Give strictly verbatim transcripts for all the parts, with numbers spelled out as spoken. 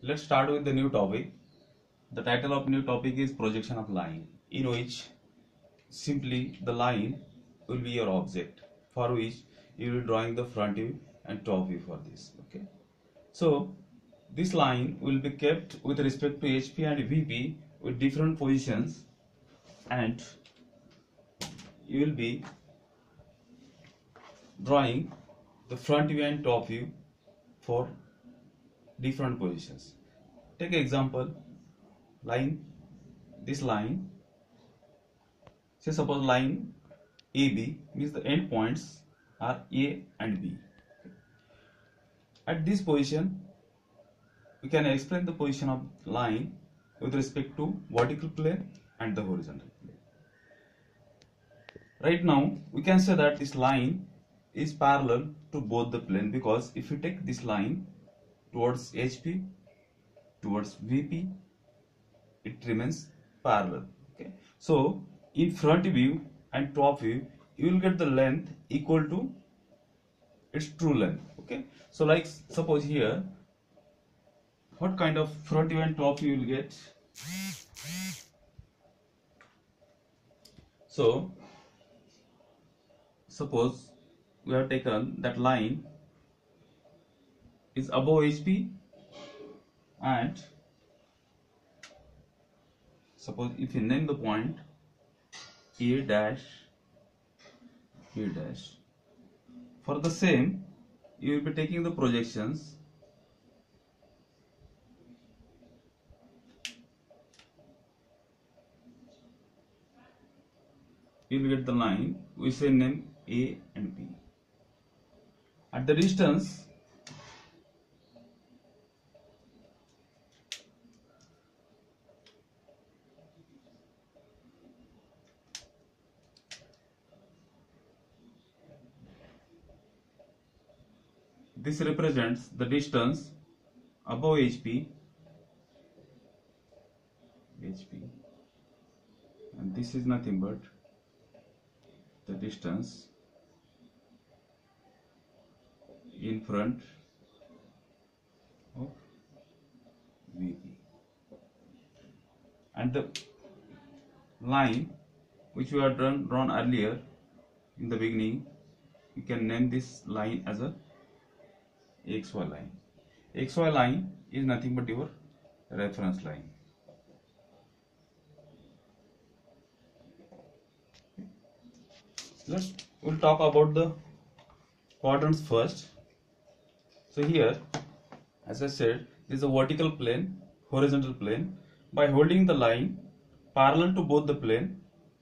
let's start with the new topic. The title of new topic is projection of line, in which simply the line will be your object, for which you will be drawing the front view and top view for this. Okay, so this line will be kept with respect to H P and V P with different positions, and you will be drawing the front view and top view for different positions. Take an example, line, this line, say suppose line A B means the end points are A and B. At this position, we can explain the position of line with respect to vertical plane and the horizontal plane. Right now, we can say that this line is parallel to both the plane, because if you take this line towards H P, towards V P, it remains parallel. Okay, so in front view and top view, you will get the length equal to its true length. Okay, so like suppose here, what kind of front view and top view you will get? So suppose we have taken that line is above H P, and suppose if you name the point A dash, A dash, for the same you will be taking the projections you will get the line we say name A and B. At the distance this represents the distance above H P, H P, and this is nothing but the distance in front of V P, and the line which we have drawn, drawn earlier in the beginning, you can name this line as a X Y line. X Y line is nothing but your reference line. Let's we'll talk about the quadrants first. So here, as I said, this is a vertical plane, horizontal plane. By holding the line parallel to both the plane,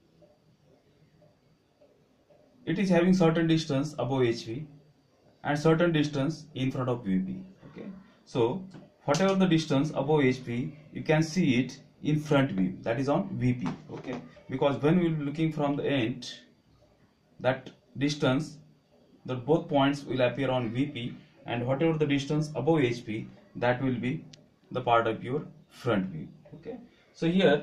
it is having certain distance above H V and certain distance in front of V P. Okay, so whatever the distance above H P, you can see it in front view, that is on V P. Okay, because when we will be looking from the end, that distance, the both points will appear on V P, and whatever the distance above H P, that will be the part of your front view. Okay, so here,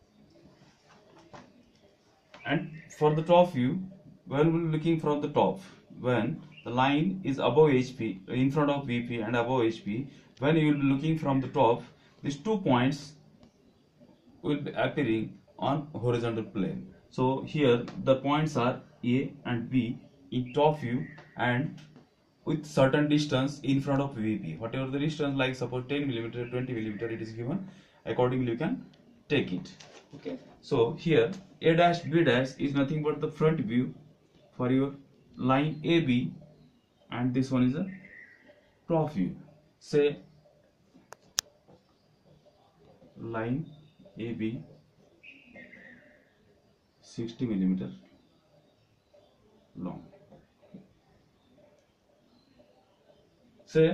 and for the top view, when we are looking from the top, when the line is above H P, in front of V P and above H P, when you will be looking from the top, these two points will be appearing on horizontal plane. So here the points are A and B in top view and with certain distance in front of V P. Whatever the distance, like suppose ten millimeter, twenty millimeter, it is given. Accordingly, you can take it. Okay. So here A dash B dash is nothing but the front view for your line A B, and this one is a top view. Say line A B sixty millimeter long. Say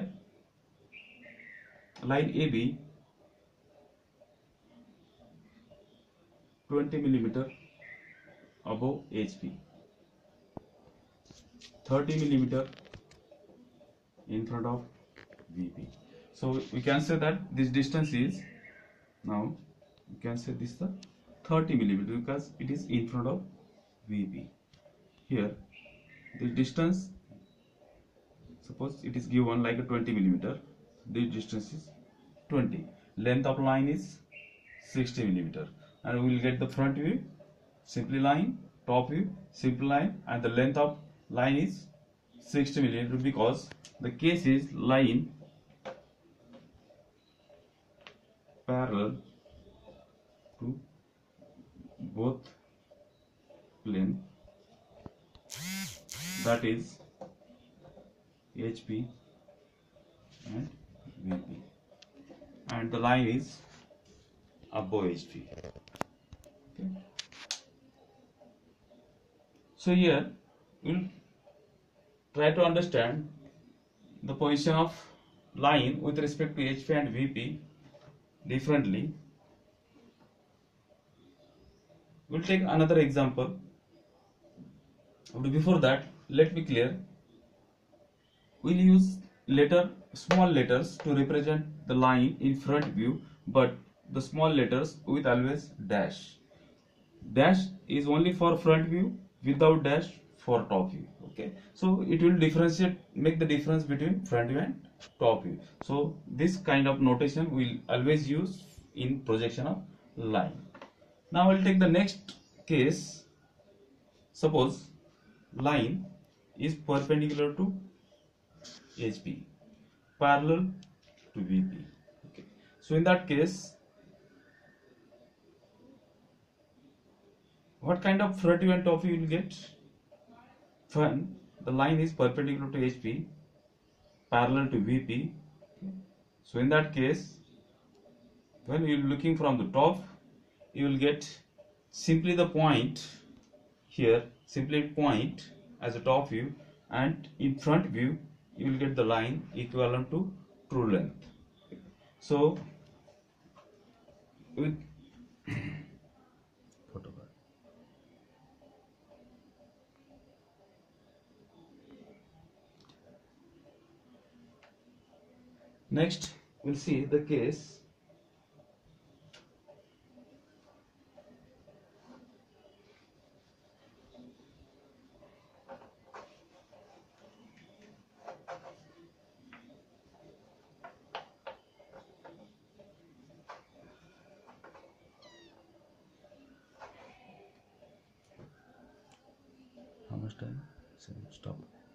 line A B twenty millimeter above H P, thirty millimeter in front of V P. So we can say that this distance is, now you can say this is the thirty millimeter because it is in front of V P. Here the distance, suppose it is given like a twenty millimeter, this distance is twenty. Length of line is sixty millimeter, and we will get the front view, simply line, top view, simple line, and the length of line is sixty millimeter because the case is line parallel to both plane, that is H P and V P, and the line is above H P. Okay. So here we'll try to understand the position of line with respect to H P and V P differently. We'll take another example. But before that, let me clear. We'll use letter small letters to represent the line in front view, but the small letters with always dash. Dash is only for front view, without dash for top view. Okay, so it will differentiate, make the difference between front view and top view. So this kind of notation we'll always use in projection of line. Now I'll take the next case. Suppose line is perpendicular to H P, parallel to V P. Okay. So in that case, what kind of front view and top view you will get? When the line is perpendicular to H P, parallel to V P. Okay. So in that case, when you are looking from the top, you will get simply the point here, simply point as a top view, and in front view you will get the line equivalent to true length. So with next we'll see the case how much time? So stop.